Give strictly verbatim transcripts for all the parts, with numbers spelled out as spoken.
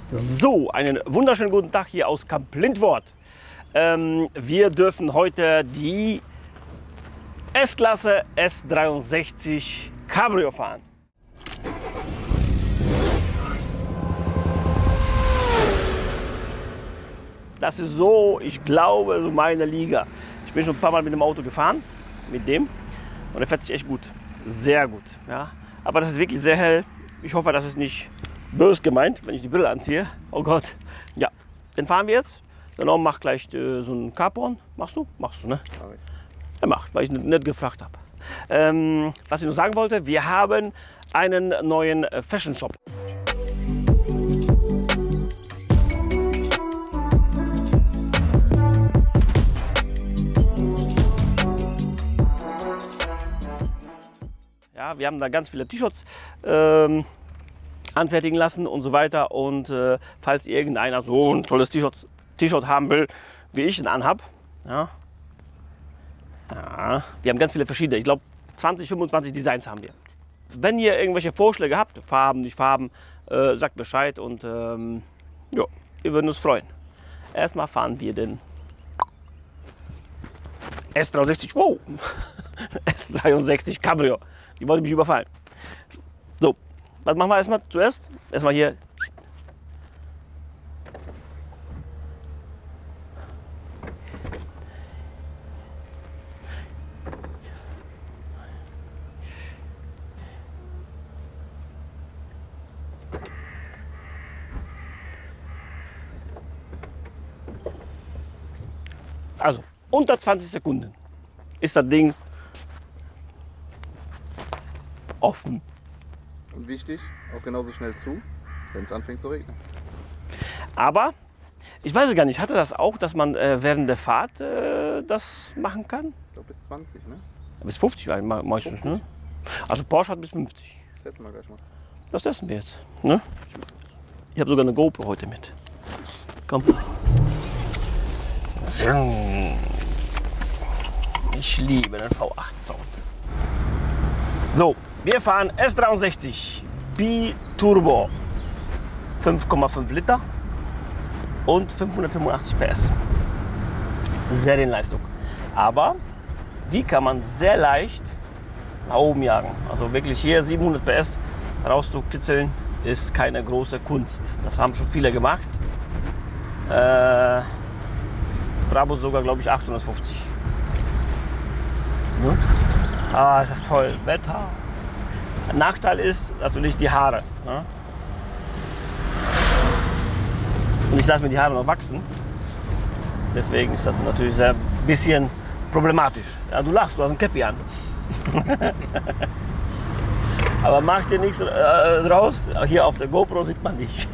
So, einen wunderschönen guten Tag hier aus Camp Lindwort. Ähm, wir dürfen heute die S-Klasse S dreiundsechzig Cabrio fahren. Das ist so, ich glaube, so meine Liga. Ich bin schon ein paar Mal mit dem Auto gefahren, mit dem, und er fährt sich echt gut, sehr gut. Ja. Aber das ist wirklich sehr hell. Ich hoffe, das ist nicht böse gemeint, wenn ich die Brille anziehe. Oh Gott. Ja, den fahren wir jetzt. Der Norm macht gleich äh, so einen Carporn. Machst du? Machst du, ne? Er macht, weil ich nicht, nicht gefragt habe. Ähm, was ich noch sagen wollte, wir haben einen neuen äh, Fashion Shop. Ja, wir haben da ganz viele T-Shirts ähm, anfertigen lassen und so weiter. Und äh, falls irgendeiner so ein tolles T-Shirt T-Shirt haben will, wie ich ihn anhab, ja. Ja, wir haben ganz viele verschiedene. Ich glaube, zwanzig, fünfundzwanzig Designs haben wir. Wenn ihr irgendwelche Vorschläge habt, Farben, nicht Farben, äh, sagt Bescheid und ähm, ja, wir würden uns freuen. Erstmal fahren wir den S dreiundsechzig, wow, S dreiundsechzig Cabrio. Die wollte mich überfallen. So, was machen wir erstmal zuerst? Erstmal hier. Also, unter zwanzig Sekunden ist das Ding offen. Und wichtig, auch genauso schnell zu, wenn es anfängt zu regnen. Aber, ich weiß gar nicht, hatte das auch, dass man äh, während der Fahrt äh, das machen kann? Ich glaube bis zwanzig, ne? Bis fünfzig meistens, ne? Also Porsche hat bis fünfzig. Das testen wir gleich mal. Das testen wir jetzt, ne? Ich habe sogar eine GoPro heute mit. Komm. Ich liebe den V acht Sound. So, wir fahren S dreiundsechzig Bi-Turbo, fünf Komma fünf Liter und fünfhundertfünfundachtzig P S. Serienleistung. Aber die kann man sehr leicht nach oben jagen. Also wirklich hier siebenhundert P S rauszukitzeln ist keine große Kunst. Das haben schon viele gemacht. Äh, Brabus sogar, glaube ich, achthundertfünfzig. Ja. Ah, ist das toll. Wetter. Ein Nachteil ist natürlich die Haare. Ja. Und ich lasse mir die Haare noch wachsen. Deswegen ist das natürlich ein bisschen problematisch. Ja, du lachst, du hast ein Käppi an. Aber mach dir nichts äh, draus. Hier auf der GoPro sieht man dich.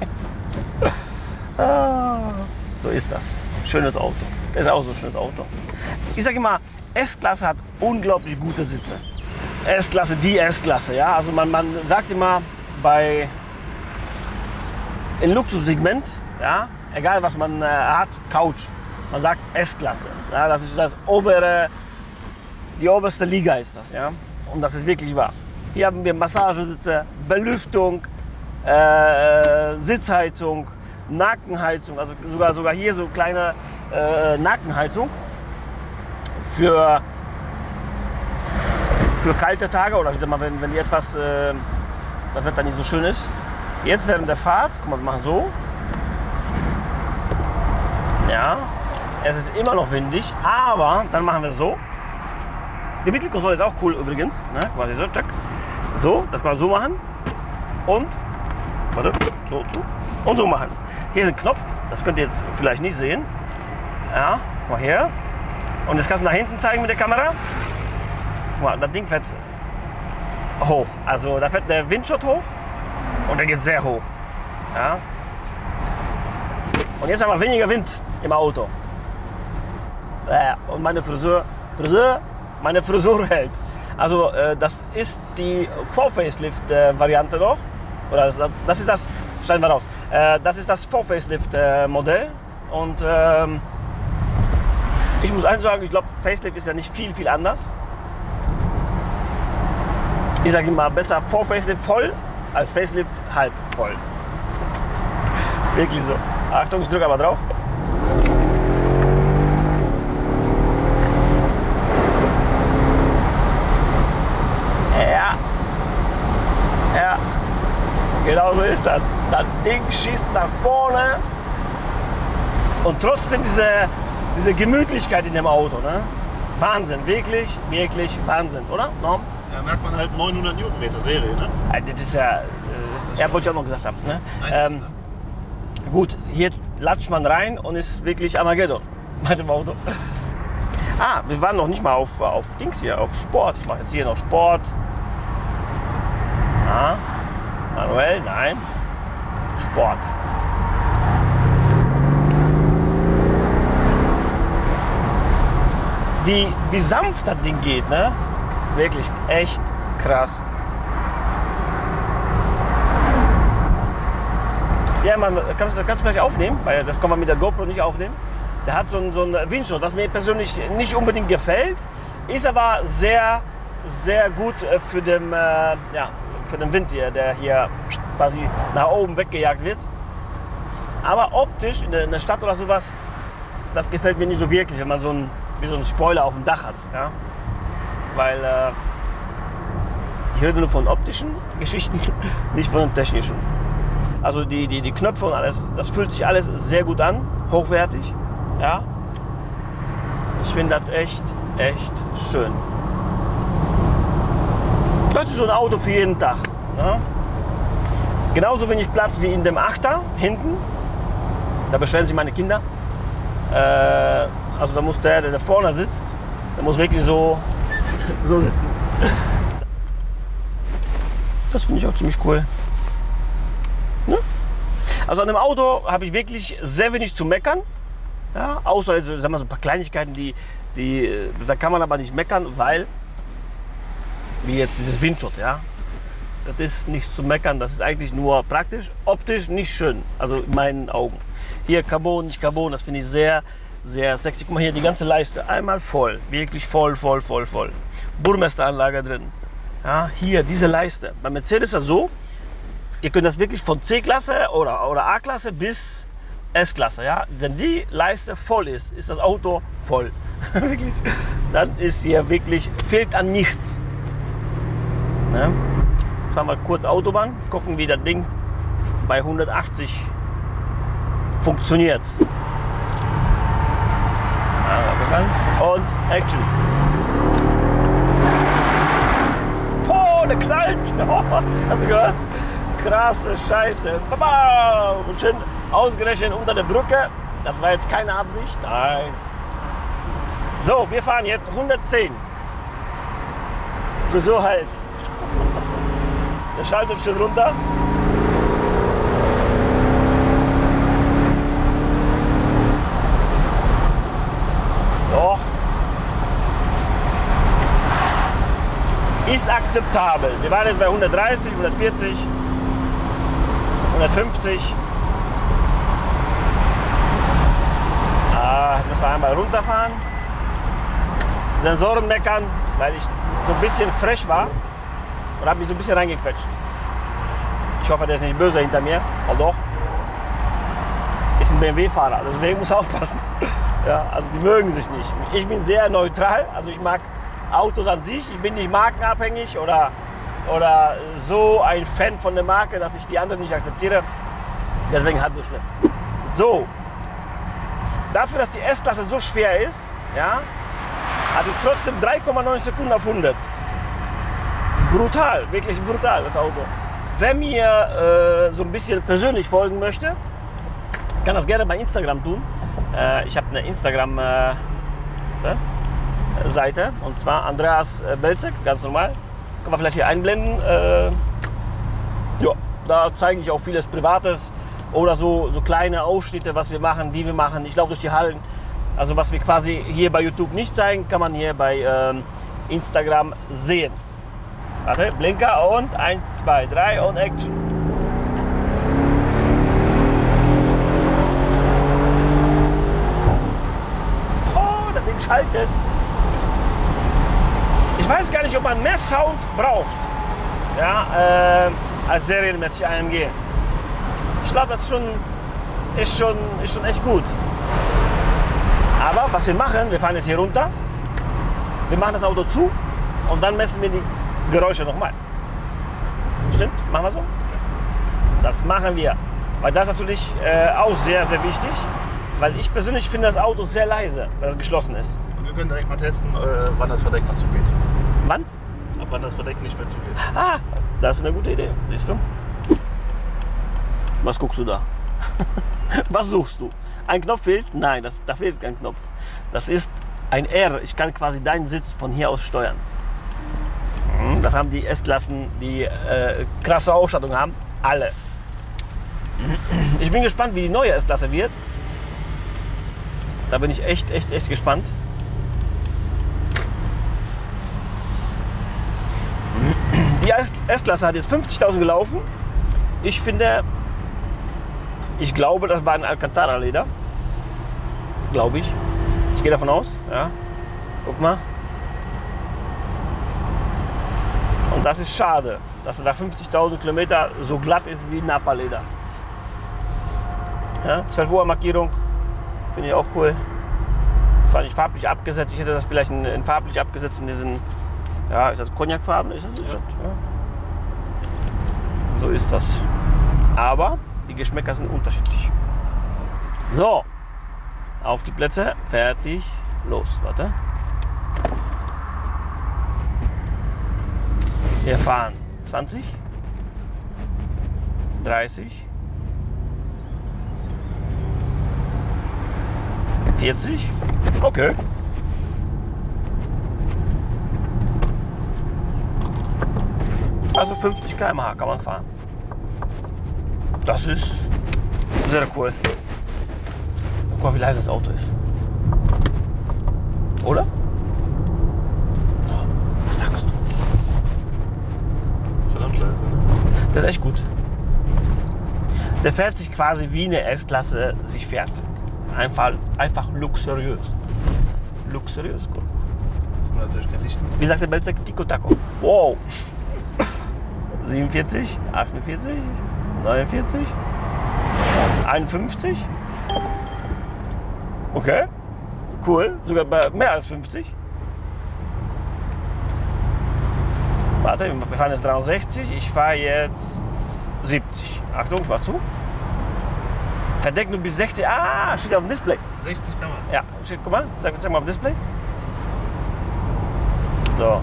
Ah, so ist das. Schönes Auto. Das ist auch so ein schönes Auto. Ich sage immer, S-Klasse hat unglaublich gute Sitze. S-Klasse, die S-Klasse. Ja? Also man, man sagt immer bei im Luxussegment, ja, egal was man äh, hat, Couch. Man sagt S-Klasse. Ja? Das ist das obere, die oberste Liga ist das. Ja? Und das ist wirklich wahr. Hier haben wir Massagesitze, Belüftung, äh, Sitzheizung, Nackenheizung, also sogar, sogar hier so kleine äh, Nackenheizung für, für kalte Tage oder mal, wenn, wenn etwas, äh, das Wetter nicht so schön ist. Jetzt während der Fahrt, guck mal, wir machen so. Ja, es ist immer noch windig, aber dann machen wir so. Die Mittelkonsole ist auch cool übrigens. Ne? Quasi so, check. So, das kann man so machen. Und, warte, so, so. Und so machen. Hier ist ein Knopf, das könnt ihr jetzt vielleicht nicht sehen. Ja, mal her. Und jetzt kannst du nach hinten zeigen mit der Kamera. Guck mal, das Ding fährt hoch. Also da fährt der Windschutz hoch und der geht sehr hoch. Ja. Und jetzt haben wir weniger Wind im Auto. Und meine Frisur, Frisur, meine Frisur hält. Also äh, das ist die Vor-Facelift-Variante noch. Oder das ist das, schneiden wir raus. Äh, das ist das Vor-Facelift-Modell. Und ähm, ich muss eins sagen, ich glaube, Facelift ist ja nicht viel, viel anders. Ich sage immer, besser vor Facelift voll als Facelift halb voll. Wirklich so. Achtung, ich drücke aber drauf. Ja. Ja. Genau so ist das. Das Ding schießt nach vorne. Und trotzdem diese, diese Gemütlichkeit in dem Auto. Ne? Wahnsinn. Wirklich, wirklich Wahnsinn, oder? Norm? Da merkt man halt neunhundert Newtonmeter Serie, ne? Das ist ja, äh, ja, wollte ich auch noch gesagt haben. Ne? Ähm, gut, hier latscht man rein und ist wirklich Armageddon mit dem Auto. Ah, wir waren noch nicht mal auf, auf Dings hier, auf Sport. Ich mache jetzt hier noch Sport. Ah, manuell, nein. Sport. Wie, wie sanft das Ding geht, ne? Wirklich echt krass. Ja, man, kannst, kannst du vielleicht aufnehmen, weil das kann man mit der GoPro nicht aufnehmen. Der hat so einen, so einen Windschutz, was mir persönlich nicht unbedingt gefällt, ist aber sehr, sehr gut für den, äh, ja, für den Wind hier, der hier quasi nach oben weggejagt wird. Aber optisch in der, in der Stadt oder sowas, das gefällt mir nicht so wirklich, wenn man so einen, wie so einen Spoiler auf dem Dach hat. Ja? Weil äh, ich rede nur von optischen Geschichten, nicht von den technischen. Also die, die, die Knöpfe und alles, das fühlt sich alles sehr gut an, hochwertig. Ja? Ich finde das echt, echt schön. Das ist so ein Auto für jeden Tag. Ja? Genauso wenig Platz wie in dem Achter hinten. Da beschweren sich meine Kinder. Äh, also da muss der, der da vorne sitzt, der muss wirklich so, so sitzen. Das finde ich auch ziemlich cool. Ja? Also an dem Auto habe ich wirklich sehr wenig zu meckern. Ja? Außer also, sagen wir, so ein paar Kleinigkeiten, die, die, da kann man aber nicht meckern, weil, wie jetzt dieses Windschutz, ja, das ist nichts zu meckern, das ist eigentlich nur praktisch, optisch nicht schön, also in meinen Augen. Hier Carbon, nicht Carbon, das finde ich sehr, sehr sexy. Guck mal hier, die ganze Leiste, einmal voll, wirklich voll, voll, voll, voll. Burmesteranlage drin. Ja, hier, diese Leiste. Bei Mercedes ist das so, ihr könnt das wirklich von C-Klasse oder, oder A-Klasse bis S-Klasse, ja. Wenn die Leiste voll ist, ist das Auto voll. Wirklich. Dann ist hier wirklich, fehlt an nichts. Ja. Jetzt fahren wir kurz Autobahn, gucken, wie das Ding bei hundertachtzig funktioniert. Und Action. Oh, der knallt! Hast du gehört? Krasse Scheiße. Baba! Und schön ausgerechnet unter der Brücke. Das war jetzt keine Absicht. Nein. So, wir fahren jetzt hundertzehn. Frisur halt. Der schaltet schön runter. Doch. Ist akzeptabel. Wir waren jetzt bei hundertdreißig, hundertvierzig, hundertfünfzig. Ah, müssen wir einmal runterfahren. Sensoren meckern, weil ich so ein bisschen frech war und habe mich so ein bisschen reingequetscht. Ich hoffe, der ist nicht böse hinter mir. Oh doch. Ist ein B M W-Fahrer, deswegen muss er aufpassen. Ja, also die mögen sich nicht. Ich bin sehr neutral, also ich mag Autos an sich. Ich bin nicht markenabhängig oder, oder so ein Fan von der Marke, dass ich die anderen nicht akzeptiere. Deswegen halb so schlimm. So, dafür, dass die S-Klasse so schwer ist, ja, hat die trotzdem drei Komma neun Sekunden auf hundert. Brutal, wirklich brutal das Auto. Wer mir äh, so ein bisschen persönlich folgen möchte, kann das gerne bei Instagram tun. Äh, ich habe eine Instagram-Seite äh, und zwar Andreas Belzek, ganz normal. Kann man vielleicht hier einblenden. Äh, ja, da zeige ich auch vieles Privates oder so, so kleine Ausschnitte, was wir machen, wie wir machen. Ich laufe durch die Hallen. Also was wir quasi hier bei YouTube nicht zeigen, kann man hier bei ähm, Instagram sehen. Warte, Blinker und eins, zwei, drei und Action. Oh, das Ding schaltet. Ich weiß gar nicht, ob man mehr Sound braucht, ja, äh, als serienmäßig A M G. Ich glaube, das ist schon ist schon, ist schon echt gut. Aber was wir machen, wir fahren jetzt hier runter, wir machen das Auto zu und dann messen wir die Geräusche nochmal. Stimmt? Machen wir so? Das machen wir. Weil das ist natürlich äh, auch sehr, sehr wichtig. Weil ich persönlich finde das Auto sehr leise, weil es geschlossen ist. Und wir können direkt mal testen, äh, wann das Verdeck mal zugeht. Wann? Ab wann das Verdeck nicht mehr zugeht. Ah, das ist eine gute Idee. Siehst du? Was guckst du da? Was suchst du? Ein Knopf fehlt? Nein, das, da fehlt kein Knopf. Das ist ein R. Ich kann quasi deinen Sitz von hier aus steuern. Das haben die S-Klassen, die äh, krasse Ausstattung haben. Alle. Ich bin gespannt, wie die neue S-Klasse wird. Da bin ich echt, echt, echt gespannt. Die S-Klasse hat jetzt fünfzigtausend gelaufen. Ich finde, ich glaube, das war ein Alcantara-Leder. Glaube ich. Ich gehe davon aus. Ja. Guck mal. Und das ist schade, dass er nach fünfzigtausend Kilometer so glatt ist wie Napa-Leder. Ja, zwölf Uhr Markierung. Finde ich auch cool. Zwar nicht farblich abgesetzt. Ich hätte das vielleicht in, in farblich abgesetzt in diesen. Ja, ist das Cognac-Farben? Ist das so? Ja. Ja. So ist das. Aber die Geschmäcker sind unterschiedlich. So, auf die Plätze, fertig, los. Warte. Wir fahren zwanzig, dreißig, vierzig, okay. Also fünfzig Kilometer pro Stunde kann man fahren. Das ist sehr cool. Guck mal, wie leise das Auto ist. Oder? Was sagst du? Verdammt leise, ne? Der ist echt gut. Der fährt sich quasi wie eine S-Klasse sich fährt. Einfach, einfach luxuriös. Luxuriös, cool. Das ist natürlich kein Licht. Wie sagt der Belzec? Tico Taco. Wow. siebenundvierzig, achtundvierzig, neunundvierzig, einundfünfzig. Okay, cool, sogar bei mehr als fünfzig. Warte, wir fahren jetzt dreiundsechzig, ich fahre jetzt siebzig. Achtung, ich mach zu. Verdeckt nur bis sechzig. Ah, steht auf dem Display. sechzig kann man. Ja, steht, guck mal, zeig, zeig mal auf dem Display. So.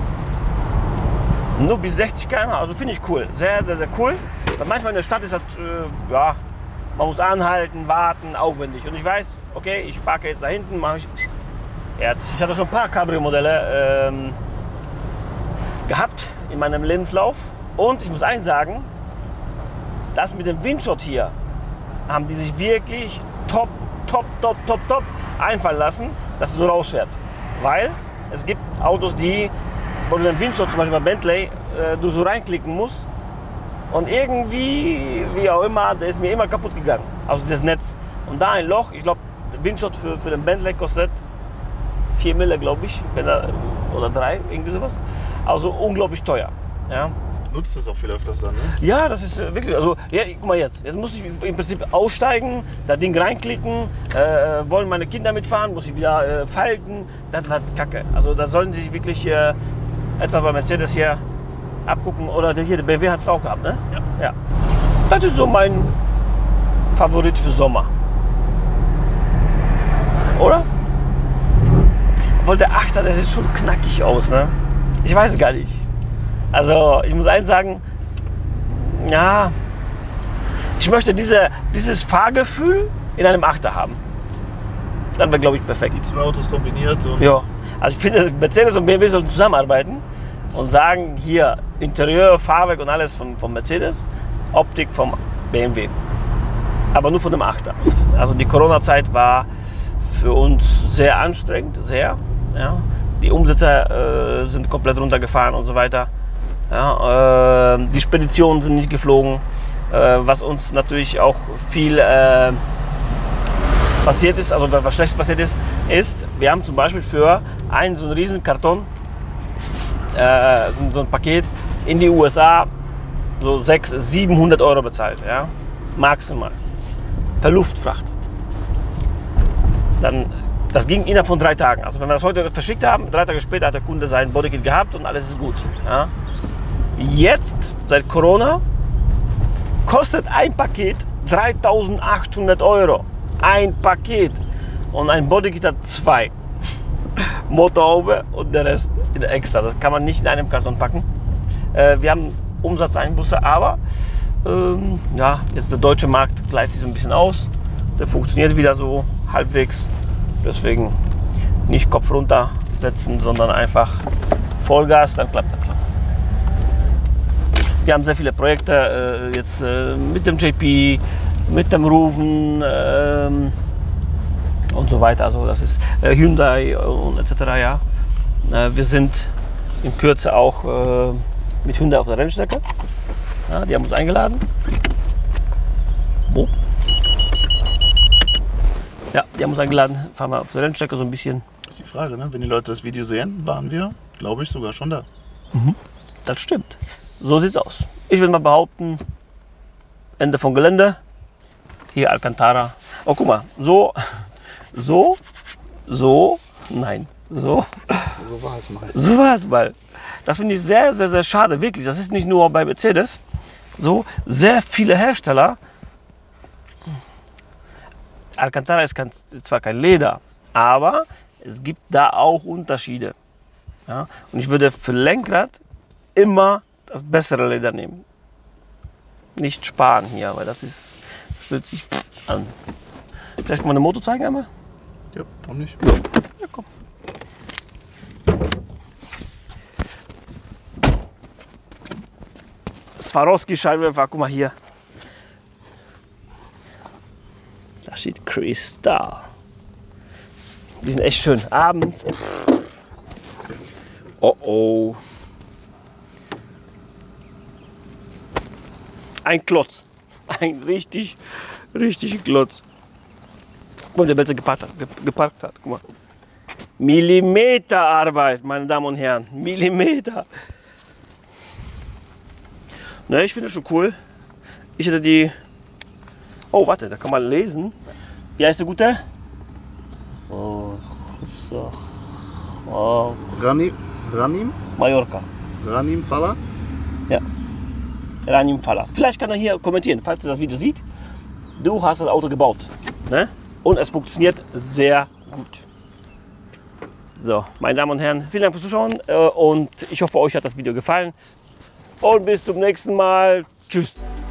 Nur bis sechzig Kilometer pro Stunde, also finde ich cool. Sehr, sehr, sehr cool. Weil manchmal in der Stadt ist das, äh, ja, man muss anhalten, warten, aufwendig. Und ich weiß, okay, ich parke jetzt da hinten, mache ich fertig. Ich hatte schon ein paar Cabrio-Modelle ähm, gehabt in meinem Lebenslauf. Und ich muss eins sagen, das mit dem Windshot hier haben die sich wirklich top, top, top, top, top einfallen lassen, dass es so rausfährt. Weil es gibt Autos, die, wo du den Windshot, zum Beispiel bei Bentley, äh, du so reinklicken musst und irgendwie, wie auch immer, der ist mir immer kaputt gegangen, also das Netz. Und da ein Loch, ich glaube, der Windshot für, für den Bentley kostet vier Mille, glaube ich, wenn er, oder drei, irgendwie sowas. Also unglaublich teuer. Ja. Nutzt es auch viel öfters dann, ne? Ja, das ist äh, wirklich, also, ja, guck mal jetzt, jetzt muss ich im Prinzip aussteigen, das Ding reinklicken, äh, wollen meine Kinder mitfahren, muss ich wieder äh, falten, das war kacke. Also da sollten sie sich wirklich äh, etwa bei Mercedes hier abgucken, oder der hier, der B M W hat es auch gehabt, ne? Ja. Ja. Das ist so mein Favorit für Sommer. Oder? Obwohl der Achter, der sieht schon knackig aus, ne? Ich weiß es gar nicht. Also ich muss eins sagen, ja, ich möchte diese, dieses Fahrgefühl in einem Achter haben. Dann wäre, glaube ich, perfekt. Die zwei Autos kombiniert. Und ja, also ich finde, Mercedes und B M W sollten zusammenarbeiten und sagen, hier Interieur, Fahrwerk und alles von, von Mercedes, Optik vom B M W. Aber nur von dem Achter. Also die Corona-Zeit war für uns sehr anstrengend, sehr. Ja. Die Umsätze äh, sind komplett runtergefahren und so weiter. Ja, äh, die Speditionen sind nicht geflogen, äh, was uns natürlich auch viel äh, passiert ist, also was schlecht passiert ist, ist, wir haben zum Beispiel für einen so einen riesen Karton, äh, so ein Paket in die U S A so sechshundert, siebenhundert Euro bezahlt, ja, maximal. per Luftfracht. Dann, das ging innerhalb von drei Tagen. Also wenn wir das heute verschickt haben, drei Tage später hat der Kunde sein Bodykit gehabt und alles ist gut. Ja. Jetzt, seit Corona, kostet ein Paket dreitausendachthundert Euro. Ein Paket. Und ein Bodykit hat zwei. Motorhaube und der Rest extra. Das kann man nicht in einem Karton packen. Äh, wir haben Umsatzeinbuße, aber ähm, ja, jetzt der deutsche Markt gleicht sich so ein bisschen aus. Der funktioniert wieder so halbwegs. Deswegen nicht Kopf runter setzen, sondern einfach Vollgas, dann klappt das schon. Wir haben sehr viele Projekte äh, jetzt äh, mit dem J P, mit dem Ruven äh, und so weiter. Also das ist äh, Hyundai und et cetera. Ja. Äh, wir sind in Kürze auch äh, mit Hyundai auf der Rennstrecke. Ja, die haben uns eingeladen. Wo? Ja, die haben uns eingeladen. Fahren wir auf der Rennstrecke so ein bisschen. Das ist die Frage, ne? Wenn die Leute das Video sehen, waren wir, glaube ich, sogar schon da. Mhm. Das stimmt. So sieht's aus. Ich würde mal behaupten, Ende vom Gelände. Hier Alcantara. Oh, guck mal. So, so, so, nein. So. So war es mal. So war es mal. Das finde ich sehr, sehr, sehr schade. Wirklich. Das ist nicht nur bei Mercedes. So, sehr viele Hersteller. Alcantara ist kein, zwar kein Leder, aber es gibt da auch Unterschiede. Ja? Und ich würde für Lenkrad immer das bessere Leder nehmen. Nicht sparen hier, weil das ist, das fühlt sich an. Vielleicht kann man eine Motor zeigen einmal? Ja, warum nicht? Ja, komm. Swarovski-Scheinwerfer, guck mal hier. Da steht Kristall. Die sind echt schön. Abends. Oh oh. Ein Klotz. Ein richtig, richtig Klotz. Guck mal, der Wälzer geparkt hat. Geparkt hat. Guck mal. Millimeterarbeit, meine Damen und Herren. Millimeter. Ne, ich finde das schon cool. Ich hätte die. Oh, warte, da kann man lesen. Wie heißt der gute? Oh, so. Oh. Ranim? Ranim? Mallorca. Ranim Falla? Ja. Ranim Falla. Vielleicht kann er hier kommentieren, falls er das Video sieht. Du hast das Auto gebaut. Ne? Und es funktioniert sehr gut. So, meine Damen und Herren, vielen Dank fürs Zuschauen. Und ich hoffe, euch hat das Video gefallen. Und bis zum nächsten Mal. Tschüss.